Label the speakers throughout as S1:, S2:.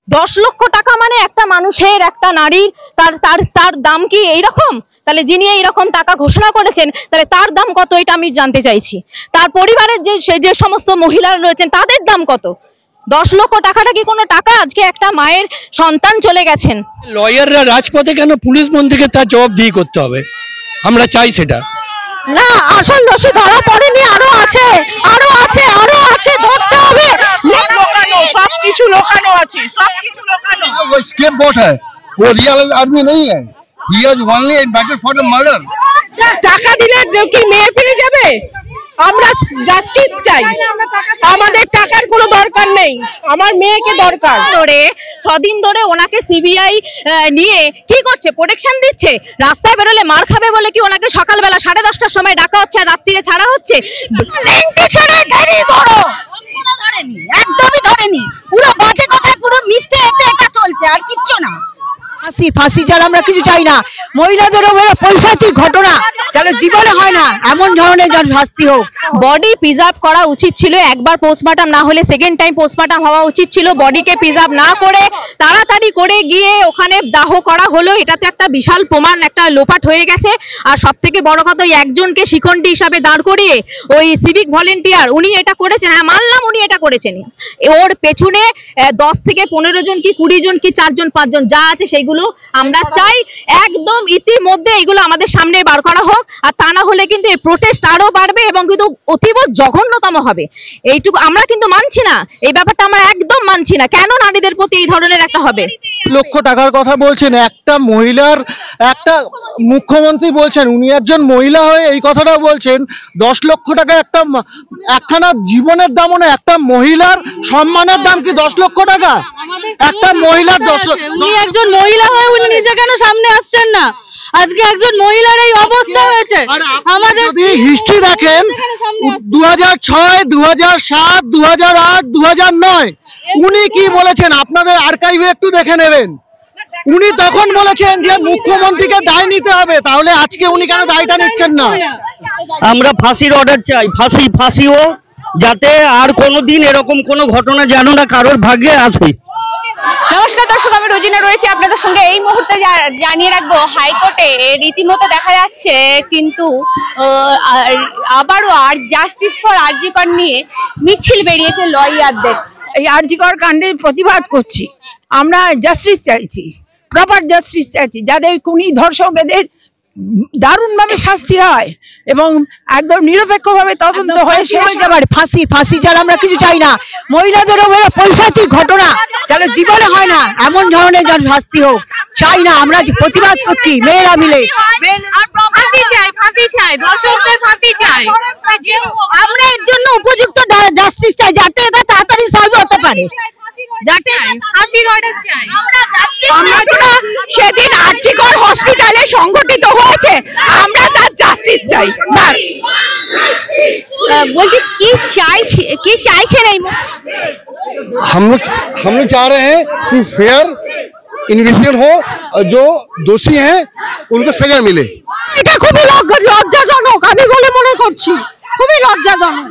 S1: 10 লক্ষ টাকা মানে একটা মানুষের, একটা নারীর, তার তার তার দাম কি এইরকম? তাহলে যিনি এইরকম টাকা ঘোষণা করেছেন তাহলে তার দাম কত এটা আমি জানতে চাইছি। তার পরিবারের যে সমস্ত মহিলারা রয়েছেন তাদের দাম কত? 10 লক্ষ টাকাটা কি কোনো টাকা? আজকে একটা মায়ের সন্তান চলে গেছেন।
S2: লয়াররা রাজপথে কেন? পুলিশ মন্ত্রীকে তার জবাবদিহি করতে হবে, আমরা চাই সেটা।
S1: না, আসল দোষী ধরা পড়েনি, আরো আছে, আরো আছে, আরো আছে, ধরতে হবে।
S3: সবকিছু লোকানো আছে, সবকিছু লোকানো।
S4: वो स्केपगोट है, वो रियल आदमी नहीं है। He is only indicted for the murder.
S3: টাকা দিলে কি মেয়ে ফিরে যাবে? আমরা জাস্টিস চাই, আমাদের টাকার কোনো দরকার নেই, আমার মেয়েকে দরকার।
S1: 6 দিন ধরে ওনাকে সিবিআই নিয়ে কি করছে? প্রোটেকশন দিচ্ছে। রাস্তায় বেরোলে মার খাবে বলে কি ওনাকে সকালবেলা 10:30টার সময় ডাকা হচ্ছে আর রাত্রিরে ছাড়া হচ্ছে?
S3: একদমই ধরেনি, পুরো বাজে কথা, পুরো মিথ্যে, এটা চলছে আর কিচ্ছু না।
S5: ফাঁসি ছাড়া আমরা কিছু চাই না। মহিলাদের উপরে পৈশাচিক ঘটনা যেন জীবনে হয় না, এমন ধরনের যেন শাস্তি হোক।
S1: বডি প্রিজার্ভ করা উচিত ছিল, একবার পোস্টমর্টম না হলে সেকেন্ড টাইম পোস্টমর্টম হওয়া উচিত ছিল। বডিকে প্রিজার্ভ না করে তাড়াতাড়ি করে গিয়ে ওখানে দাহ করা হলো, এটা তো একটা বিশাল প্রমাণ, একটা লোপাট হয়ে গেছে। আর সব থেকে বড় কথা, ওই একজনকে শিখণ্ডী হিসাবে দাঁড় করিয়ে ওই সিভিক ভলেন্টিয়ার উনি এটা করেছেন, হ্যাঁ মানলাম উনি এটা করেছেন, ওর পেছনে 10 থেকে 15 জন কি 20 জন কি 4 জন 5 জন যা আছে সেইগুলো আমরা চাই একদম ইতিমধ্যে এগুলো আমাদের সামনে বার করা হোক। আর তা না হলে কিন্তু এই প্রোটেস্ট আরো বাড়বে এবং কিন্তু অতীব জঘন্যতম হবে। এইটুকু আমরা কিন্তু মানছি না, এই ব্যাপারটা আমরা একদম মানছি না। কেন নারীদের প্রতি এই ধরনের একটা হবে?
S4: লক্ষ টাকার কথা বলছেন, একটা মহিলার, একটা মুখ্যমন্ত্রী বলছেন, উনি একজন মহিলা হয়ে এই কথাটা বলছেন। 10 লক্ষ টাকা একখানা জীবনের দাম না, একটা মহিলার সম্মানের দাম কি 10 লক্ষ টাকা? একটা মহিলার 10 লক্ষ।
S5: উনি একজন মহিলা হয়ে উনি নিজে কেন সামনে আসছেন না? আজকে একজন মহিলার এই অবস্থা হয়েছে। আমাদের
S4: যদি হিস্ট্রি দেখেন, 2006, 2007, 2008, 2009 উনি কি বলেছেন আপনাদের আর্কাইভে একটু দেখে নেবেন। উনি তখন বলেছেন যে মুখ্যমন্ত্রীকে দায় নিতে হবে, তাহলে আজকে উনি কেন দায়টা নিচ্ছেন না?
S2: আমরা ফাঁসির অর্ডার চাই, ফাঁসিও যাতে আর কোনোদিন এরকম কোনো ঘটনা যেন না কারোর ভাগ্যে আসে।
S1: নমস্কার দর্শক, আমি রোজিনা রয়েছি আপনাদের সঙ্গে। এই মুহূর্তে জানিয়ে রাখবো, হাইকোর্টে রীতিমতো দেখা যাচ্ছে কিন্তু আবারও আর জাস্টিস ফর আরজি কর নিয়ে মিছিল বেরিয়েছে লয়ারদের।
S3: এই আরজি কর কাণ্ডের প্রতিবাদ করছি, আমরা জাস্টিস চাইছি, প্রপার জাস্টিস চাইছি, যাদের খুনি ধর্ষক এদের দারুণভাবে শাস্তি হয় এবং একদম নিরপেক্ষভাবে তদন্ত হয়ে
S5: ফাঁসি ছাড়া আমরা কিছু চাই না। মহিলাদের উপরে পৈশাচিক ঘটনা যেন জীবনে হয় না, এমন ধরনের যেন শাস্তি হোক চাই না। আমরা প্রতিবাদ করছি মেয়েরা মিলে।
S1: ফাঁসি চাই, ধর্ষকদের ফাঁসি চাই।
S5: আমরা এর জন্য উপযুক্ত জাস্টিস চাই, যাতে এটা তাড়াতাড়ি সলভ হতে পারে।
S3: সেদিন আরজি কর হসপিটালে সংগঠিত হয়েছে, আমরা তার জাস্টিস চাই।
S1: বলছি কি চাইছেন এই?
S4: हम लोग चाह रहे हैं कि फेयर इन्वेस्टिगेशन हो और जो दोषी हैं उनको सजा मिले।
S5: এটা খুবই লজ্জাজনক আমি বলে মনে করছি, খুবই লজ্জাজনক।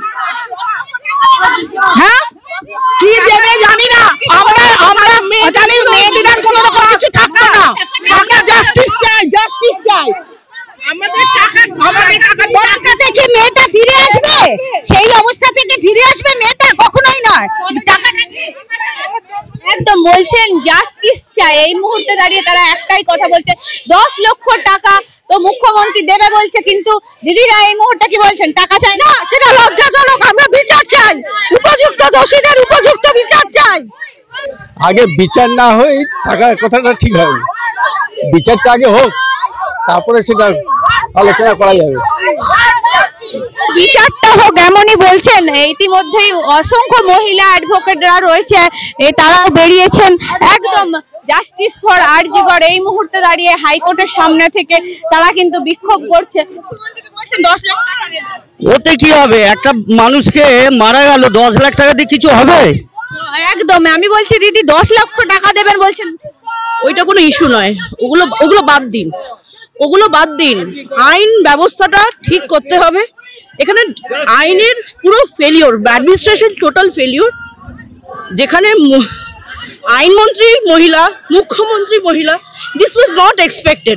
S3: হ্যাঁ, কি দেবে জানি না, আমরা জানি মেয়েদের আর কোনো রকম কিছু থাকবে না। আমরা জাস্টিস চাই, জাস্টিস চাই। আমাদের টাকা থেকে মেয়েটা ফিরে আসবে, সেই অবস্থা থেকে ফিরে আসবে মেয়েটা, কখনোই নয়।
S1: একদম বলছেন জাস্টিস চাই। এই মুহূর্তে দাঁড়িয়ে তারা একটাই কথা বলছে, 10 লক্ষ টাকা তো মুখ্যমন্ত্রী দেবে বলছে, কিন্তু দিদিরা এই মুহূর্তে কি বলছেন? টাকা চাই না,
S5: সেটা লজ্জাজনক। আমরা বিচার চাই, উপযুক্ত দোষীদের উপযুক্ত বিচার চাই।
S2: আগে বিচার না হয় টাকার কথাটা ঠিক হবে, বিচারটা আগে হোক, তারপরে সেটা আলোচনা করা যাবে।
S1: বিচারটা হোক এমনই বলছেন। ইতিমধ্যেই অসংখ্য মহিলা অ্যাডভোকেটরা রয়েছে, তারাও বেরিয়েছেন একদম জাস্টিস ফর আরজি কর। এই মুহূর্তে দাঁড়িয়ে হাইকোর্টের সামনে থেকে তারা কিন্তু বিক্ষোভ করছে। 10 লক্ষ টাকা
S2: ওতে কি হবে? একটা মানুষকে মারা গেল, 10 লাখ টাকা দিয়ে কিছু হবে?
S1: একদম আমি বলছি দিদি 10 লক্ষ টাকা দেবেন বলছেন,
S3: ওইটা কোনো ইস্যু নয়, ওগুলো বাদ দিন, ওগুলো বাদ দিন। আইন ব্যবস্থাটা ঠিক করতে হবে। এখানে আইনের পুরো ফেলিওর, অ্যাডমিনিস্ট্রেশন টোটাল ফেলিওর। যেখানে আইনমন্ত্রী মহিলা, মুখ্যমন্ত্রী মহিলা, দিস ওয়াজ নট এক্সপেক্টেড।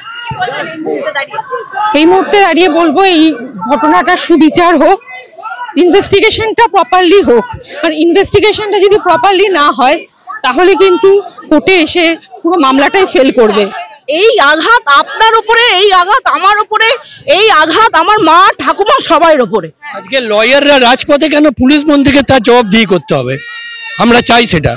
S6: এই মুহূর্তে দাঁড়িয়ে বলবো এই ঘটনাটা সুবিচার হোক, ইনভেস্টিগেশনটা প্রপারলি হোক। আর ইনভেস্টিগেশনটা যদি প্রপারলি না হয় তাহলে কিন্তু কোর্টে এসে পুরো মামলাটাই ফেল করবে।
S3: এই আঘাত আপনার উপরে, এই আঘাত আমার উপরে, এই আঘাত আমার মা ঠাকুমা সবার উপরে।
S2: আজকে লয়াররা রাজপথে কেন, পুলিশ মন্ত্রীকে তার জবাবদিহি করতে হবে, আমরা চাই সেটা।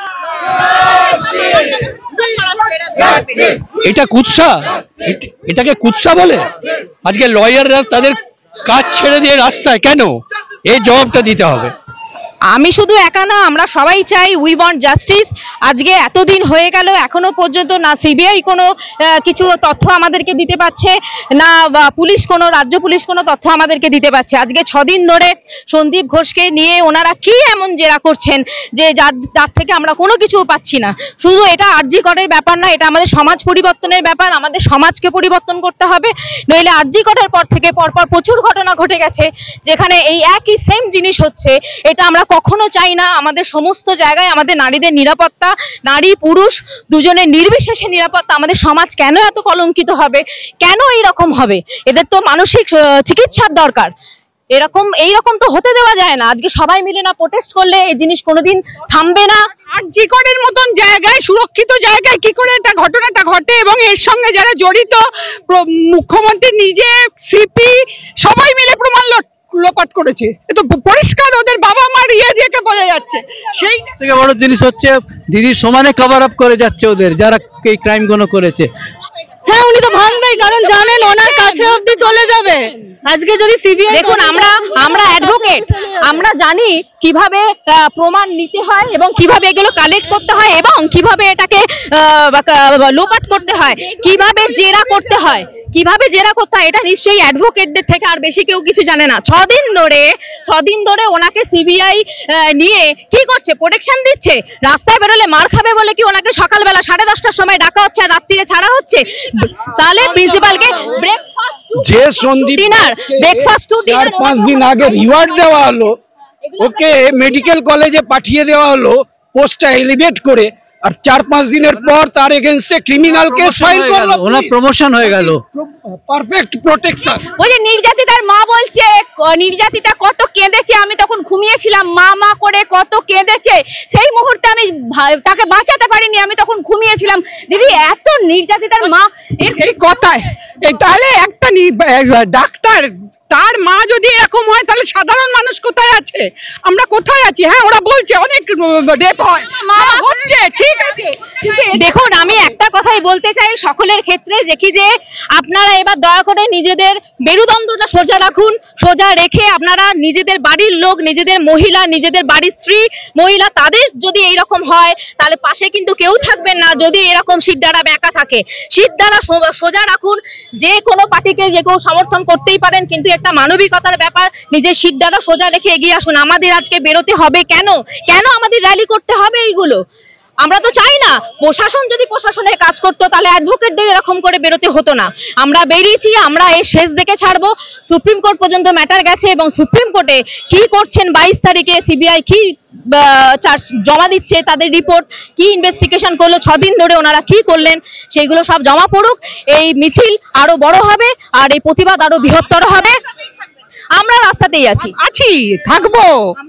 S2: এটা কুৎসা, এটাকে কুৎসা বলে? আজকে লয়াররা তাদের কাজ ছেড়ে দিয়ে রাস্তায় কেন, এই জবাবটা দিতে হবে।
S1: আমি শুধু একা না, আমরা সবাই চাই, উই ওয়ান্ট জাস্টিস। আজকে এতদিন হয়ে গেল এখনো পর্যন্ত না সিবিআই কোনো কিছু তথ্য আমাদেরকে দিতে পারছে, না পুলিশ কোনো, রাজ্য পুলিশ কোনো তথ্য আমাদেরকে দিতে পারছে। আজকে 6 দিন ধরে সন্দীপ ঘোষকে নিয়ে ওনারা কি এমন জেরা করছেন যে যার থেকে আমরা কোনো কিছু পাচ্ছি না। শুধু এটা আরজি করের ব্যাপার না, এটা আমাদের সমাজ পরিবর্তনের ব্যাপার। আমাদের সমাজকে পরিবর্তন করতে হবে, নইলে আরজি করের পর থেকে পরপর প্রচুর ঘটনা ঘটে গেছে যেখানে এই একই সেম জিনিস হচ্ছে। এটা আমরা কখনো চাই না। আমাদের সমস্ত জায়গায় আমাদের নারীদের নিরাপত্তা, নারী পুরুষ দুজনের নির্বিশেষে নিরাপত্তা। আমাদের সমাজ কেন এত কলঙ্কিত হবে, কেন এইরকম হবে? এদের তো মানসিক চিকিৎসার দরকার। এইরকম তো হতে দেওয়া যায় না। আজকে সবাই মিলে না প্রোটেস্ট করলে এই জিনিস কোনোদিন থামবে না।
S3: আরজি করের মতন জায়গায়, সুরক্ষিত জায়গায় কি করে এটা ঘটনাটা ঘটে, এবং এর সঙ্গে যারা জড়িত, মুখ্যমন্ত্রী নিজে, সিপি সবাই মিলে প্রমাণ লোপাট করেছে। এ তো পরিষ্কার ওদের বাবা মার দিয়েকে বোঝা যাচ্ছে। সেই
S2: থেকে বড় জিনিস হচ্ছে দিদির সমানে কভার আপ করে যাচ্ছে ওদের, যারা এই ক্রাইম গুলো করেছে।
S3: হ্যাঁ, উনি তো ভাঙবেই, কারণ জানেন ওনার কাছে অবধি চলে যাবে। আজকে যদি সিবিআই,
S1: দেখুন আমরা অ্যাডভোকেট, আমরা জানি কিভাবে প্রমাণ নিতে হয় এবং কিভাবে এগুলো কালেক্ট করতে হয় এবং কিভাবে এটাকে লোপাট করতে হয়, কিভাবে জেরা করতে হয়, এটা নিশ্চয়ই অ্যাডভোকেটদের থেকে আর বেশি কেউ কিছু জানে না। 6 দিন ধরে ওনাকে সিবিআই নিয়ে কি করছে, প্রোটেকশন দিচ্ছে। রাস্তায় বেরোলে মার খাবে বলে কি ওনাকে সকালবেলা 10:30টার সময় ডাকা হচ্ছে আর রাত্রিরে ছাড়া হচ্ছে? তাহলে প্রিন্সিপালকে
S2: যে Sandip
S1: dinner, breakfast to dinner
S2: 4-5 দিন আগে রিওয়ার্ড দেওয়া হলো, ওকে মেডিকেল কলেজে পাঠিয়ে দেওয়া হলো পোস্টটা এলিভেট করে, আর 4-5 দিনের পর তার এগেইনস্টে ক্রিমিনাল কেস ফাইল করলো, ওনার প্রমোশন হয়ে গেল। Perfect protection.
S1: ওই যে নির্যাতিতার মা বলছে, নির্যাতিতা কত কেঁদেছে, আমি তখন ঘুমিয়েছিলাম, মা করে কত কেঁদেছে। সেই মুহূর্তে আমি তাকে বাঁচাতে পারিনি, আমি তখন ঘুমিয়েছিলাম। দিদি, এত নির্যাতিতার মা,
S3: এই কথায় তাহলে একটা ডাক্তার, তার মা যদি এরকম হয় তাহলে সাধারণ মানুষ কোথায় আছে, আমরা কোথায় আছি? হ্যাঁ, ওরা বলছে অনেক রেপ হয়, মা হচ্ছে, ঠিক আছে।
S1: দেখুন, আমি একটা কথাই বলতে চাই সকলের ক্ষেত্রে, দেখি যে আপনারা এবার দয়া করে নিজেদের মেরুদণ্ডটা সোজা রাখুন। সোজা রেখে আপনারা নিজেদের বাড়ির লোক, নিজেদের মহিলা, নিজেদের বাড়ির স্ত্রী মহিলা, তাদের যদি এইরকম হয় তাহলে পাশে কিন্তু কেউ থাকবেন না। যদি এরকম শিরদাঁড়া ব্যাঁকা থাকে, শিরদাঁড়া সোজা রাখুন। যে কোনো পার্টিকে যে কেউ সমর্থন করতেই পারেন, কিন্তু একটা মানবিকতার ব্যাপার, নিজের শিরদাঁড়া সোজা রেখে এগিয়ে আসুন। আমাদের আজকে বেরোতে হবে কেন আমাদের র্যালি করতে হবে এইগুলো? আমরা তো চাই না। প্রশাসন যদি প্রশাসনের কাজ করতো তাহলে অ্যাডভোকেটদের এরকম করে বেরোতে হতো না। আমরা বেরিয়েছি, আমরা এর শেষ দেখে ছাড়বো। সুপ্রিম কোর্ট পর্যন্ত ম্যাটার গেছে এবং সুপ্রিম কোর্টে কি করছেন 22 তারিখে সিবিআই কি চার্জ জমা দিচ্ছে, তাদের রিপোর্ট কি ইনভেস্টিগেশন করলো, 6 দিন ধরে ওনারা কি করলেন, সেইগুলো সব জমা পড়ুক। এই মিছিল আরো বড় হবে আর এই প্রতিবাদ আরো বৃহত্তর হবে। আমরা রাস্তাতেই থাকবো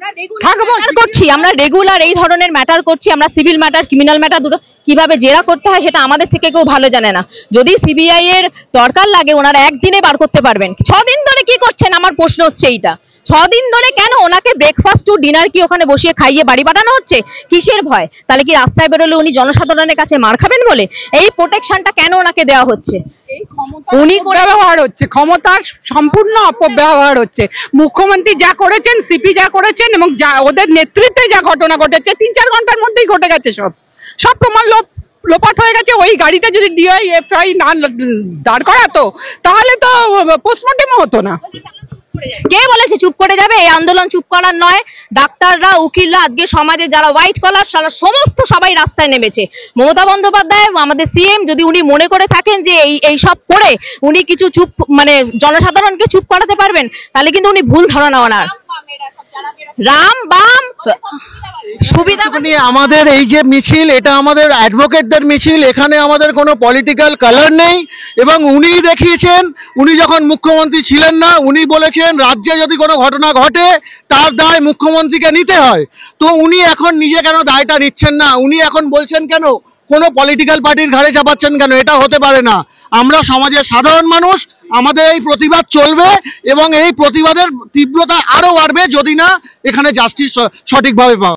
S1: করছি, আমরা রেগুলার এই ধরনের ম্যাটার করছি। আমরা সিভিল ম্যাটার, ক্রিমিনাল ম্যাটার দুটো কিভাবে জেরা করতে হয় সেটা আমাদের থেকে কেউ ভালো জানে না। যদি সিবিআই এর দরকার লাগে ওনারা একদিনে বার করতে পারবেন। 6 দিন ধরে কি করছেন আমার প্রশ্ন হচ্ছে এইটা। 6 দিন ধরে কেন ওনাকে ব্রেকফাস্ট টু ডিনার কি ওখানে বসিয়ে খাইয়ে বাড়ি পাঠানো হচ্ছে? কিসের ভয়? তাহলে কি রাস্তায় বেরোলে উনি জনসাধারণের কাছে মার খাবেন বলে? এই প্রোটেকশনটা কেন ওনাকে দেওয়া হচ্ছে?
S3: উনি ব্যবহার হচ্ছে, ক্ষমতার সম্পূর্ণ অপব্যবহার হচ্ছে। মুখ্যমন্ত্রী যা করেছেন, সিপি যা করেছেন এবং যা ওদের নেতৃত্বে যা ঘটনা ঘটেছে, 3-4 ঘন্টার মধ্যেই ঘটে গেছে। সব প্রমাণ লোপাট হয়ে গেছে। ওই গাড়িটা যদি ডিআইএফআই না দাঁড় করাতো তাহলে তো পোস্টমর্টেমও হতো না।
S1: কে বলেছে চুপ করে যাবে? এই আন্দোলন চুপ করার নয়। ডাক্তাররা, উকিলরা, আজকে সমাজে যারা হোয়াইট কলার সমস্ত সবাই রাস্তায় নেমেছে। মমতা বন্দ্যোপাধ্যায়, আমাদের সিএম, যদি উনি মনে করে থাকেন যে এই সব করে উনি কিছু জনসাধারণকে চুপ করাতে পারবেন, তাহলে কিন্তু উনি ভুল ধারণা ওনার। রাম বাম সুবিধা
S4: একটুখানি আমাদের এই যে মিছিল, এটা আমাদের অ্যাডভোকেটদের মিছিল, এখানে আমাদের কোনো পলিটিক্যাল কালার নেই। এবং উনি দেখিয়েছেন, উনি যখন মুখ্যমন্ত্রী ছিলেন না, উনি বলেছেন রাজ্যে যদি কোনো ঘটনা ঘটে তার দায় মুখ্যমন্ত্রীকে নিতে হয়। তো উনি এখন নিজে কেন দায়টা নিচ্ছেন না? উনি এখন বলছেন কেন, কোনো পলিটিক্যাল পার্টির ঘাড়ে চাপাচ্ছেন কেন? এটা হতে পারে না। আমরা সমাজের সাধারণ মানুষ, আমাদের এই প্রতিবাদ চলবে এবং এই প্রতিবাদের তীব্রতা আরো বাড়বে যদি না এখানে জাস্টিস সঠিকভাবে পাওয়া।